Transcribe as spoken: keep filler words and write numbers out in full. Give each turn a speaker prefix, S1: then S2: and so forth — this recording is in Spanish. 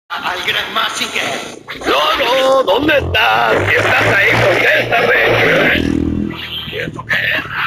S1: Al Gran Mazinger.
S2: No, no, ¿dónde estás? Si estás ahí, contéstame. ¿Y esto qué es?